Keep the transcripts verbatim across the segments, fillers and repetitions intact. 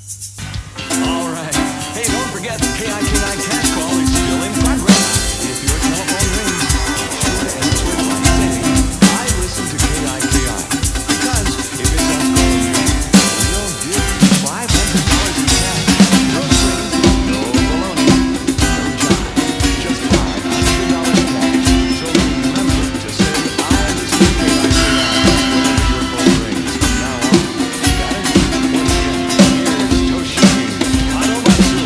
All right. Hey, don't forget, the K I K I cash call is still in progress. If your telephone rings, be sure to answer it by saying, I listen to K I K I. Because if it's us calling you, we'll give you five hundred dollars in cash. No strings, no baloney, no jive. Just five hundred dollars cash. So remember to say, I listen to K I K I whenever your phone rings from now on. Got it? Once again, here's Toshiki Hanomatsu.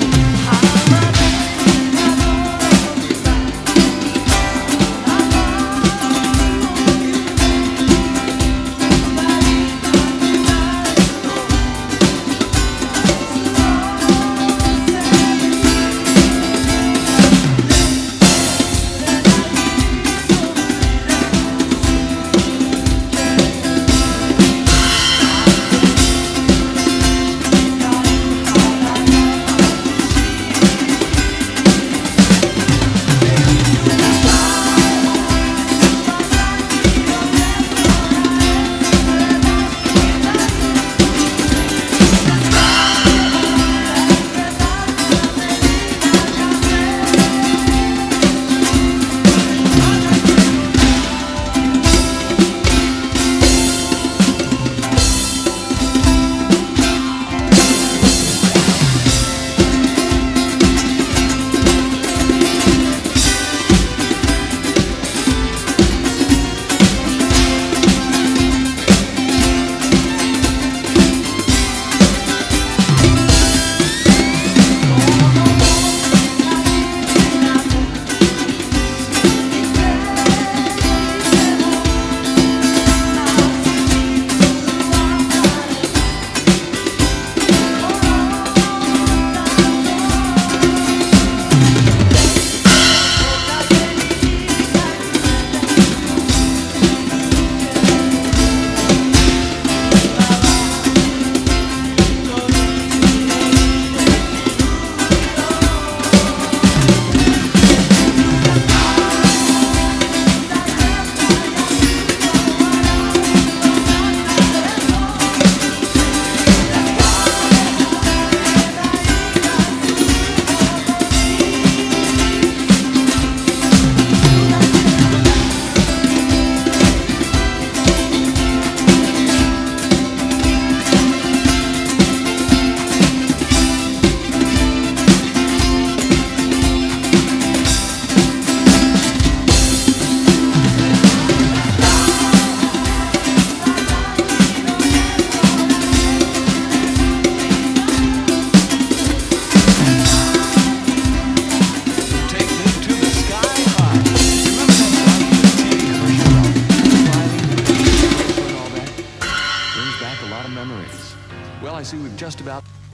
Well, I see we've just about